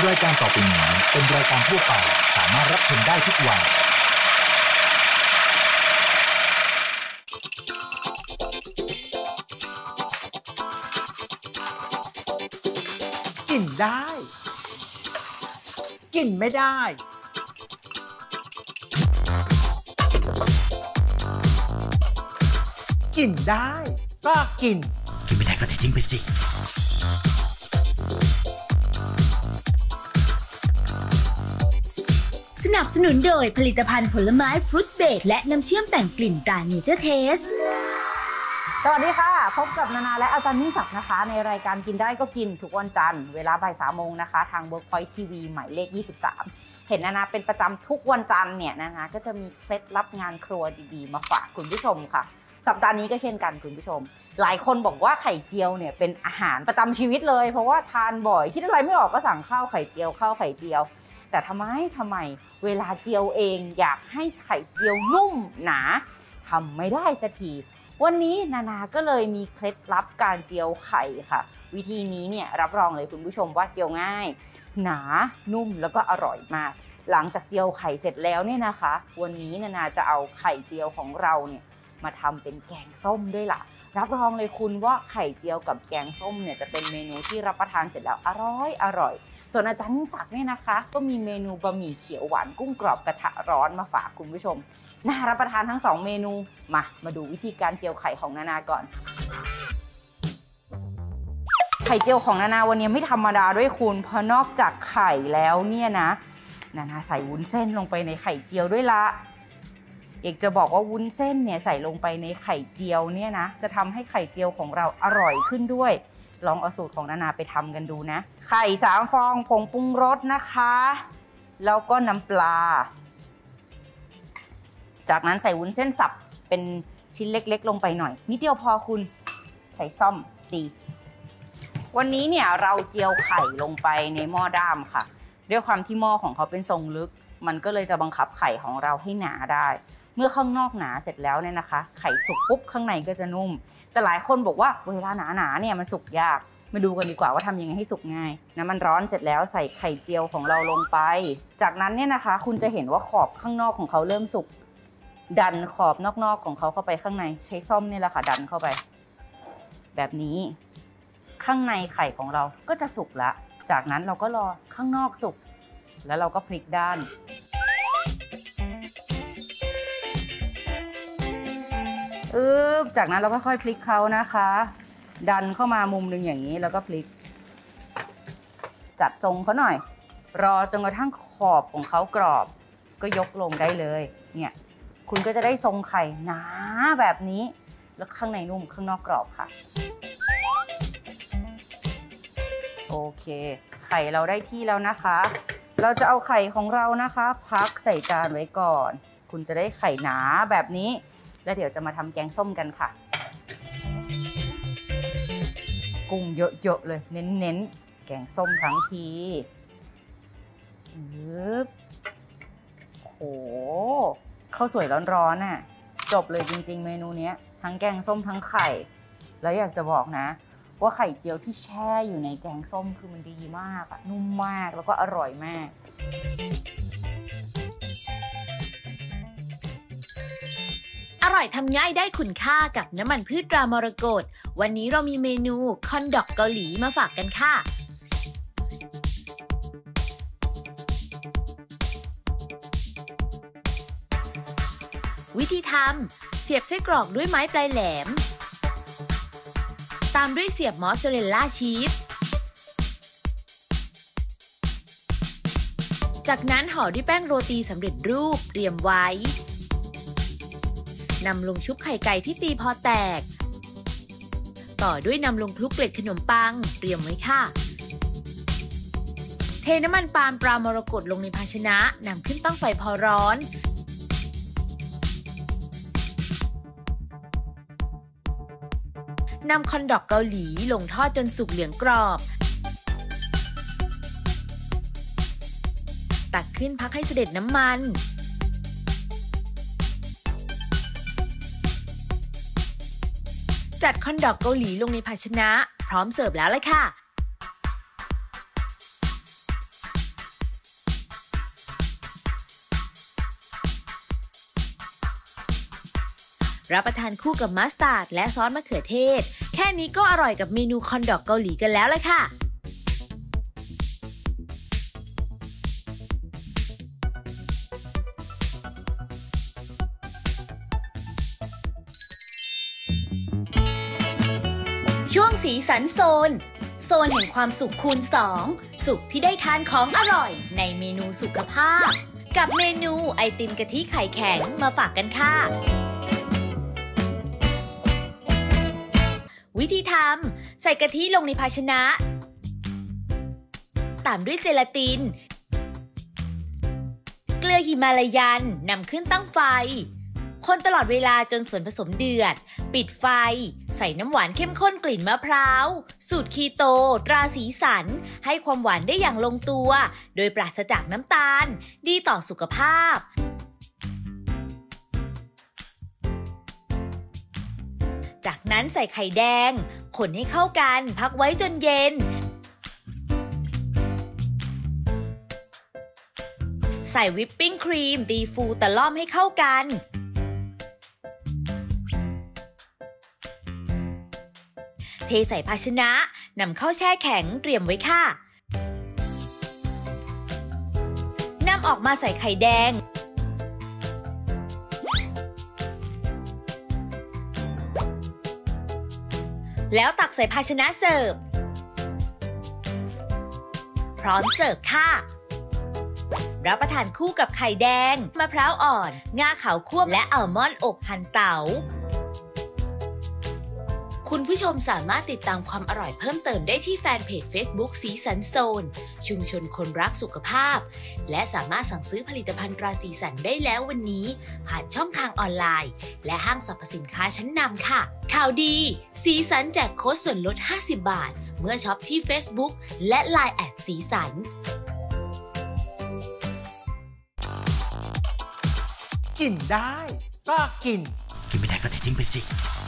รายการต่อไปนี้เป็นรายการทั่วไปสามารถรับชมได้ทุกวัยกินได้กินไม่ได้กินได้ก็กินไม่ได้ก็ทิ้งไปสิสนับสนุนโดยผลิตภัณฑ์ผลไม้ฟรุตเบรดและน้ำเชื่อมแต่งกลิ่นตราเนเจอร์เทสสวัสดีค่ะพบกับนานาและอาจารย์ยิ่งศักดิ์นะคะในรายการกินได้ก็กินทุกวันจันทร์เวลาบ่าย 3 โมงนะคะทาง Workpoint TV หมายเลข 23 เห็นนานาเป็นประจำทุกวันจันทร์เนี่ยนานาก็จะมีเคล็ดลับงานครัวดีๆมาฝากคุณผู้ชมค่ะสัปดาห์นี้ก็เช่นกันคุณผู้ชมหลายคนบอกว่าไข่เจียวเนี่ยเป็นอาหารประจำชีวิตเลยเพราะว่าทานบ่อยคิดอะไรไม่ออกก็สั่งข้าวไข่เจียวข้าวไข่เจียวแต่ทำไมเวลาเจียวเองอยากให้ไข่เจียวนุ่มหนาทำไม่ได้สักทีวันนี้นานาก็เลยมีเคล็ดลับการเจียวไข่ค่ะวิธีนี้เนี่ยรับรองเลยคุณผู้ชมว่าเจียวง่ายหนานุ่มแล้วก็อร่อยมากหลังจากเจียวไข่เสร็จแล้วเนี่ยนะคะวันนี้นานาจะเอาไข่เจียวของเราเนี่ยมาทำเป็นแกงส้มด้วยล่ะรับรองเลยคุณว่าไข่เจียวกับแกงส้มเนี่ยจะเป็นเมนูที่รับประทานเสร็จแล้วอร่อยส่วนอาจารย์ยิ่งศักดิ์เนี่ยนะคะก็มีเมนูบะหมี่เขียวหวานกุ้งกรอบกระทะร้อนมาฝากคุณผู้ชมน่ารับประทานทั้ง2เมนูมาดูวิธีการเจียวไข่ของนานาก่อนไข่เจียวของนานาวันนี้ไม่ธรรมดาด้วยคุณเพราะนอกจากไข่แล้วเนี่ยนะนานาใส่วุ้นเส้นลงไปในไข่เจียวด้วยละอยากจะบอกว่าวุ้นเส้นเนี่ยใส่ลงไปในไข่เจียวเนี่ยนะจะทำให้ไข่เจียวของเราอร่อยขึ้นด้วยลองเอาสูตรของนานาไปทำกันดูนะไข่3 ฟองผงปรุงรสนะคะแล้วก็น้ำปลาจากนั้นใส่วุ้นเส้นสับเป็นชิ้นเล็กๆลงไปหน่อยนิดเดียวพอคุณใช้ซ่อมตีวันนี้เนี่ยเราเจียวไข่ลงไปในหม้อด้ามค่ะด้วยความที่หม้อของเขาเป็นทรงลึกมันก็เลยจะบังคับไข่ของเราให้หนาได้เมื่อข้างนอกหนาเสร็จแล้วเนี่ยนะคะไข่สุกปุ๊บข้างในก็จะนุ่มแต่หลายคนบอกว่าเวลาหนาเนี่ยมันสุกยากมาดูกันดีกว่าว่าทำยังไงให้สุกง่ายน้ำมันร้อนเสร็จแล้วใส่ไข่เจียวของเราลงไปจากนั้นเนี่ยนะคะคุณจะเห็นว่าขอบข้างนอกของเขาเริ่มสุกดันขอบนอกๆของเขาเข้าไปข้างในใช้ซ่อมนี่แหละค่ะดันเข้าไปแบบนี้ข้างในไข่ของเราก็จะสุกละจากนั้นเราก็รอข้างนอกสุกแล้วเราก็พลิกด้านจากนั้นเราก็ค่อยพลิกเขานะคะดันเข้ามามุมหนึ่งอย่างนี้แล้วก็พลิกจัดทรงเขาหน่อยรอจนกระทั่งขอบของเขากรอบก็ยกลงได้เลยเนี่ยคุณก็จะได้ทรงไข่หนาแบบนี้แล้วข้างในนุ่มข้างนอกกรอบค่ะโอเคไข่เราได้ที่แล้วนะคะเราจะเอาไข่ของเรานะคะพักใส่จานไว้ก่อนคุณจะได้ไข่หนาแบบนี้แล้วเดี๋ยวจะมาทำแกงส้มกันค่ะกุ้งเยอะๆเลยเน้นๆแกงส้มทั้งทีโหข้าวสวยร้อนๆน่ะจบเลยจริงๆเมนูนี้ทั้งแกงส้มทั้งไข่แล้วอยากจะบอกนะว่าไข่เจียวที่แช่อยู่ในแกงส้มคือมันดีมากอะนุ่มมากแล้วก็อร่อยมากอร่อยทำง่ายได้คุณค่ากับน้ำมันพืชตรามรกตวันนี้เรามีเมนูคอนดอกเกาหลีมาฝากกันค่ะวิธีทำเสียบไส้กรอกด้วยไม้ปลายแหลมตามด้วยเสียบมอสซาเรลล่าชีสจากนั้นห่อด้วยแป้งโรตีสำเร็จรูปเตรียมไว้นำลงชุบไข่ไก่ที่ตีพอแตกต่อด้วยนำลงคลุกเกล็ดขนมปังเตรียมไว้ค่ะเทน้ำมันปาล์มปลามรกตลงในภาชนะนำขึ้นตั้งไฟพอร้อนนำคอนดอกเกาหลีลงทอดจนสุกเหลืองกรอบตักขึ้นพักให้เสด็จน้ำมันจัดคอนดอกเกาหลีลงในภาชนะพร้อมเสิร์ฟแล้วเลยค่ะรับประทานคู่กับมัสตาร์ดและซอสมะเขือเทศแค่นี้ก็อร่อยกับเมนูคอนดอกเกาหลีกันแล้วล่ะค่ะช่วงสีสันโซนแห่งความสุขคูณ2สุขที่ได้ทานของอร่อยในเมนูสุขภาพกับเมนูไอติมกะทิไข่แข็งมาฝากกันค่ะวิธีทำใส่กะทิลงในภาชนะตามด้วยเจลาตินเกลือหิมาลายันนำขึ้นตั้งไฟคนตลอดเวลาจนส่วนผสมเดือดปิดไฟใส่น้ำหวานเข้มข้นกลิ่นมะพร้าวสูตรคีโตตราสีสันให้ความหวานได้อย่างลงตัวโดยปราศจากน้ำตาลดีต่อสุขภาพจากนั้นใส่ไข่แดงคนให้เข้ากันพักไว้จนเย็นใส่วิปปิ้งครีมตีฟูตะล่อมให้เข้ากันเทใส่ภาชนะนำเข้าแช่แข็งเตรียมไว้ค่ะนำออกมาใส่ไข่แดงแล้วตักใส่ภาชนะเสิร์ฟพร้อมเสิร์ฟค่ะรับประทานคู่กับไข่แดงมะพร้าวอ่อนงาขาวคั่วและอัลมอนด์อบหั่นเต๋าคุณผู้ชมสามารถติดตามความอร่อยเพิ่มเติมได้ที่แฟนเพจ Facebook สีสันโซนชุมชนคนรักสุขภาพและสามารถสั่งซื้อผลิตภัณฑ์ตราสีสันได้แล้ววันนี้ผ่านช่องทางออนไลน์และห้างสรรพสินค้าชั้นนำค่ะข่าวดีสีสันแจกโค้ดส่วนลด50 บาทเมื่อช็อปที่ Facebook และ LINE แอดสีสันกินได้ก็กินกินไม่ได้ก็ทิ้งไปสิ